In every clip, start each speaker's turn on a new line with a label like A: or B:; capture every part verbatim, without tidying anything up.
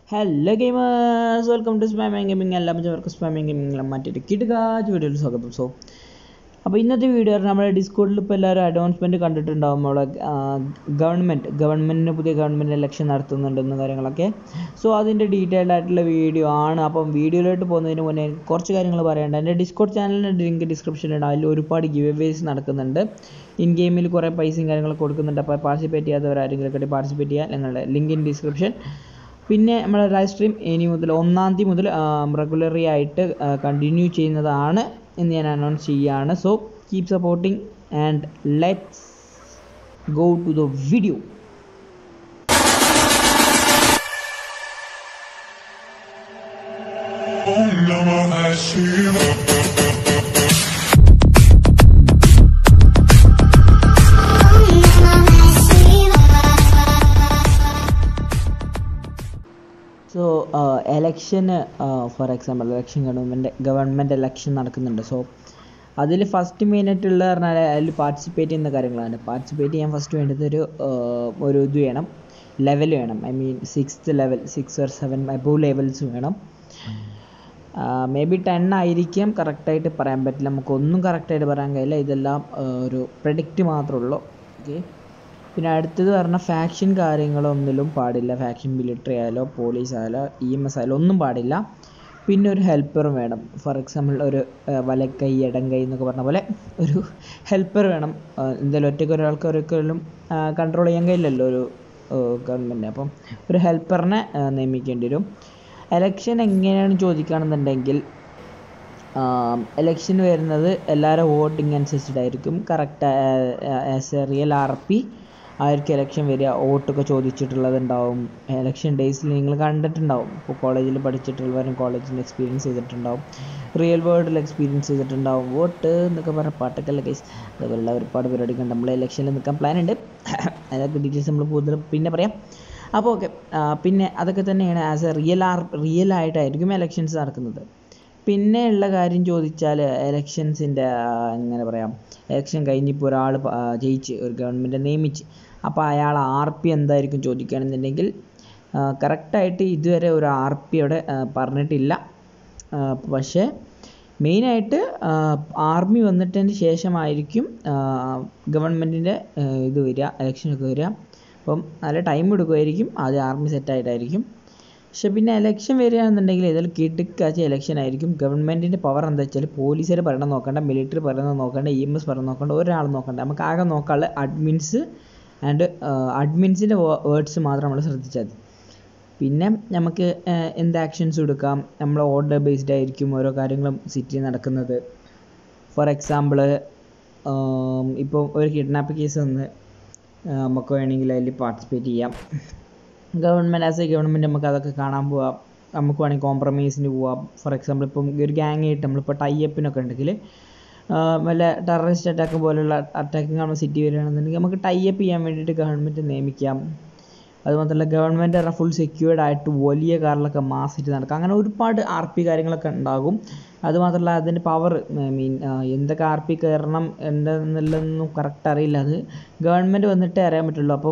A: Hello gamers, welcome to Spam Gaming. എല്ലാവർക്കും Spam Gaming മറ്റൊരു കിടുകാച്ച് വീഡിയോയിൽ സ്വാഗതം. സോ അപ്പോൾ ഇന്നത്തെ വീഡിയോ നമ്മുടെ ഡിസ്കോഡിൽ ഇപ്പോൾ എല്ലാവരും അഡ്വാൻസ്മെൻറ്റ് കണ്ടിട്ടുണ്ടാകും. നമ്മളെ ഗവൺമെൻറ് ഗവൺമെൻറ്റിന് പുതിയ ഗവൺമെൻറ് ഇലക്ഷൻ നടത്തുന്നുണ്ടെന്ന കാര്യങ്ങളൊക്കെ. സോ അതിൻ്റെ ഡീറ്റെയിൽഡ് ആയിട്ടുള്ള വീഡിയോ ആണ്. അപ്പം വീഡിയോയിലോട്ട് പോകുന്നതിന് മുന്നേ കുറച്ച് കാര്യങ്ങൾ പറയേണ്ട. എൻ്റെ ഡിസ്കോഡ് ചാനലിൻ്റെ ലിങ്ക് ഡിസ്ക്രിപ്ഷനിലുണ്ട്. അതിൽ ഒരുപാട് ഗിവ് അവേസ് നടക്കുന്നുണ്ട്. ഇൻ ഗെയിമിൽ കുറേ പൈസയും കാര്യങ്ങളൊക്കെ കൊടുക്കുന്നുണ്ട്. അപ്പോൾ പാർട്ടിസിപ്പേറ്റ് ചെയ്യാത്തവരാരെങ്കിലും പാർട്ടിസിപ്പേറ്റ് ചെയ്യാൻ ഞങ്ങളുടെ ലിങ്ക് ഇൻ ഡിസ്ക്രിപ്ഷൻ. പിന്നെ നമ്മുടെ ലൈവ് സ്ട്രീം ഇനി മുതൽ ഒന്നാം തീയതി മുതൽ റെഗുലറി ആയിട്ട് കണ്ടിന്യൂ ചെയ്യുന്നതാണ് എന്ന് ഞാൻ അനൗൺസ് ചെയ്യുകയാണ്. So keep supporting and let's go to the video. So എലക്ഷന് for example election government government election നടക്കുന്നുണ്ട്. സോ അതിൽ ഫസ്റ്റ് മെയിനായിട്ടുള്ള പറഞ്ഞാൽ അതിൽ പാർട്ടിസിപ്പേറ്റ് ചെയ്യുന്ന കാര്യങ്ങളാണ്. പാർട്ടിസിപ്പേറ്റ് ചെയ്യാൻ ഫസ്റ്റ് വേണ്ടത് ഒരു ഒരു ഇത് വേണം, ലെവൽ വേണം. I mean sixth level, six or seven above levels വേണം. മേ ബി ടെൻ ആയിരിക്കും, കറക്റ്റായിട്ട് പറയാൻ പറ്റില്ല. നമുക്കൊന്നും കറക്റ്റായിട്ട് പറയാൻ കഴിയില്ല. ഇതെല്ലാം ഒരു പ്രെഡിക്റ്റ് മാത്രമേ ഉള്ളൂ. ഓക്കെ. പിന്നെ അടുത്തത് പറഞ്ഞാൽ ഫാക്ഷൻ കാര്യങ്ങളൊന്നിലും പാടില്ല. ഫാക്ഷൻ മിലിറ്ററി ആയാലോ പോലീസ് ആയാലോ ഇ എം എസ് ആയാലോ ഒന്നും പാടില്ല. പിന്നെ ഒരു ഹെൽപ്പറും വേണം. ഫോർ എക്സാമ്പിൾ ഒരു വലക്കൈ ഇടങ്കൈ എന്നൊക്കെ പറഞ്ഞ പോലെ ഒരു ഹെൽപ്പർ വേണം. എന്തായാലും ഒറ്റയ്ക്ക് ഒരാൾക്ക് ഒരിക്കലും കൺട്രോൾ ചെയ്യാൻ കഴിയില്ലല്ലോ ഒരു ഗവൺമെൻറ്. അപ്പം ഒരു ഹെൽപ്പറിനെ നിയമിക്കേണ്ടി വരും. എലക്ഷൻ എങ്ങനെയാണ് ചോദിക്കുകയാണെന്നുണ്ടെങ്കിൽ എലക്ഷൻ വരുന്നത് എല്ലാവരും വോട്ടിങ് അനുസരിച്ചിട്ടായിരിക്കും. Correct as a real R P ആയിരിക്കും എലക്ഷൻ വരിക. വോട്ടൊക്കെ ചോദിച്ചിട്ടുള്ളതുണ്ടാവും. എലക്ഷൻ ഡേയ്സിൽ നിങ്ങൾ കണ്ടിട്ടുണ്ടാവും. ഇപ്പോൾ കോളേജിൽ പഠിച്ചിട്ടുള്ളവരും കോളേജിൽ എക്സ്പീരിയൻസ് ചെയ്തിട്ടുണ്ടാവും, റിയൽ വേൾഡിൽ എക്സ്പീരിയൻസ് ചെയ്തിട്ടുണ്ടാവും. വോട്ട് എന്നൊക്കെ പറഞ്ഞ പാട്ടൊക്കെയുള്ള കേസ് അതുപോലുള്ള ഒരുപാട് പരിപാടികൾ നമ്മൾ ഇലക്ഷനിൽ നിൽക്കാൻ പ്ലാൻ ഉണ്ട്. അതൊക്കെ ഡീറ്റെയിൽസ് നമ്മൾ കൂടുതൽ പിന്നെ പറയാം. അപ്പോൾ ഓക്കെ. പിന്നെ അതൊക്കെ തന്നെയാണ് as a real R real ആയിട്ടായിരിക്കും എലക്ഷൻസ് നടക്കുന്നത്. പിന്നെ ഉള്ള കാര്യം ചോദിച്ചാൽ എലക്ഷൻസിൻ്റെ എങ്ങനെ പറയാം, എലക്ഷൻ കഴിഞ്ഞിപ്പോൾ ഒരാൾ ജയിച്ച് ഒരു ഗവൺമെൻറ് നിയമിച്ച്, അപ്പോൾ അയാൾ ആർ പി എന്തായിരിക്കും ചോദിക്കുകയാണെന്നുണ്ടെങ്കിൽ കറക്റ്റായിട്ട് ഇതുവരെ ഒരു ആർ പി അവിടെ പറഞ്ഞിട്ടില്ല. പക്ഷേ മെയിനായിട്ട് ആർമി വന്നിട്ടതിന് ശേഷമായിരിക്കും ഗവൺമെൻറ്റിൻ്റെ ഇത് വരിക, എലക്ഷനൊക്കെ വരിക. അപ്പം നല്ല ടൈം എടുക്കുമായിരിക്കും. ആദ്യം ആർമി സെറ്റായിട്ടായിരിക്കും. പക്ഷെ പിന്നെ എലക്ഷൻ വരികയാണെന്നുണ്ടെങ്കിൽ ഇതിൽ കിടുക്കാച്ച എലക്ഷൻ ആയിരിക്കും. ഗവൺമെൻറ്റിൻ്റെ പവർ എന്താ വെച്ചാൽ പോലീസുകാർ പറയണത് നോക്കണ്ട, മിലിറ്ററി പറയുന്നത് നോക്കണ്ട, ഇ എം എസ് പറയുന്നത് നോക്കണ്ട, ഒരാൾ നോക്കണ്ട. നമുക്ക് ആകെ നോക്കാനുള്ള അഡ്മിൻസ് ആൻഡ് അഡ്മിൻസിൻ്റെ വേർഡ്സ് മാത്രം നമ്മൾ ശ്രദ്ധിച്ചാൽ മതി. പിന്നെ നമുക്ക് എന്ത് ആക്ഷൻസ് എടുക്കാം, നമ്മൾ ഓർഡർ ബേസ്ഡ് ആയിരിക്കും ഓരോ കാര്യങ്ങളും സിറ്റിയിൽ നടക്കുന്നത്. ഫോർ എക്സാമ്പിൾ ഇപ്പോൾ ഒരു കിഡ്നാപ്പ് കേസ് വന്ന് നമുക്ക് വേണമെങ്കിൽ അതിൽ പാർട്ടിസിപ്പേറ്റ് ചെയ്യാം. ഗവൺമെൻറ് ആസ് എ ഗവൺമെൻറ് നമുക്ക് അതൊക്കെ കാണാൻ പോവാം. നമുക്ക് വേണമെങ്കിൽ കോംപ്രമൈസിന് പോവാം. ഫോർ എക്സാമ്പിൾ ഇപ്പം ഒരു ഗ്യാങ് ആയിട്ട് നമ്മളിപ്പോൾ ടൈപ്പിനൊക്കെ ഉണ്ടെങ്കിൽ വല്ല ടെററിസ്റ്റ് അറ്റാക്ക് പോലുള്ള അറ്റാക്കിങ് നമ്മൾ സിറ്റി വരികയാണെന്നുണ്ടെങ്കിൽ നമുക്ക് ടൈപ്പ് ചെയ്യാൻ വേണ്ടിയിട്ട് ഗവൺമെൻറ് നിയമിക്കാം. അതുമാത്രമല്ല ഗവൺമെൻറ് ഫുൾ സെക്യൂർഡ് ആയിട്ട് വലിയ കാറിലൊക്കെ മാസിറ്റ് നടക്കാം. അങ്ങനെ ഒരുപാട് ആർ പി കാര്യങ്ങളൊക്കെ ഉണ്ടാകും. അതുമാത്രമല്ല അതിൻ്റെ പവർ, ഐ മീൻ എന്തൊക്കെ ആർ പി കയറണം എന്തെന്നുള്ളതൊന്നും കറക്റ്റ് അറിയില്ല. അത് ഗവൺമെൻറ് വന്നിട്ടേ അറിയാൻ പറ്റുള്ളൂ. അപ്പം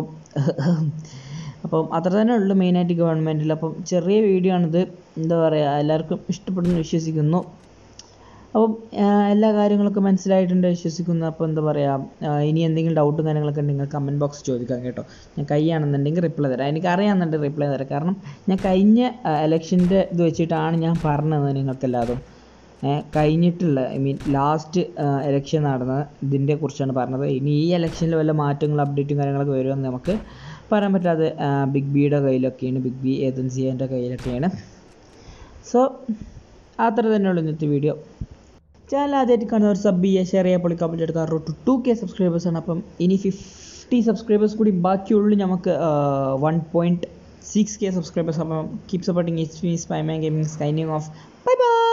A: അപ്പം അത്ര തന്നെ ഉള്ളൂ മെയിനായിട്ട് ഗവൺമെൻറ്റിൽ. അപ്പം ചെറിയ വീഡിയോ ആണിത്. എന്താ പറയുക, എല്ലാവർക്കും ഇഷ്ടപ്പെടുന്നു വിശ്വസിക്കുന്നു. അപ്പം എല്ലാ കാര്യങ്ങളൊക്കെ മനസ്സിലായിട്ടുണ്ട് വിശ്വസിക്കുന്നു. അപ്പോൾ എന്താ പറയുക, ഇനി എന്തെങ്കിലും ഡൗട്ടും കാര്യങ്ങളൊക്കെ ഉണ്ടെങ്കിൽ കമൻറ്റ് ബോക്സ് ചോദിക്കാം കേട്ടോ. ഞാൻ കൈയാണെന്നുണ്ടെങ്കിൽ റിപ്ലൈ തരാം. എനിക്ക് അറിയാമെന്നുണ്ടെങ്കിൽ റിപ്ലൈ തരാം. കാരണം ഞാൻ കഴിഞ്ഞ എലക്ഷൻ്റെ ഇത് വെച്ചിട്ടാണ് ഞാൻ പറഞ്ഞത് നിങ്ങൾക്കെല്ലാതും. കഴിഞ്ഞിട്ടുള്ള ഐ മീൻ ലാസ്റ്റ് എലക്ഷൻ നടന്ന ഇതിൻ്റെ കുറിച്ചാണ് പറഞ്ഞത്. ഇനി ഈ എലക്ഷനിൽ വല്ല മാറ്റങ്ങളും അപ്ഡേറ്റും കാര്യങ്ങളൊക്കെ വരുമെന്ന് നമുക്ക് പറയാൻ പറ്റാതെ ബിഗ് ബിയുടെ കയ്യിലൊക്കെയാണ്, ബിഗ് ബി ഏജൻസിൻ്റെ കയ്യിലൊക്കെയാണ്. സോ അത്ര തന്നെയുള്ളൂ ഇന്നത്തെ വീഡിയോ. ചാനൽ ആദ്യമായിട്ട് കാണുന്നവർ സബ് ചെയ്യുക, ഷെയർ ചെയ്യുക, പൊളി കമൻറ്റ് എടുക്കുക. റോഡ് ടു ടു കെ സബ്സ്ക്രൈബേഴ്സാണ്. അപ്പം ഇനി ഫിഫ്റ്റി സബ്സ്ക്രൈബേഴ്സ് കൂടി ബാക്കിയുള്ളൂ നമുക്ക് one point six K subscribers. അപ്പം keep supporting. It's me Spyman gaming signing off. Bye by.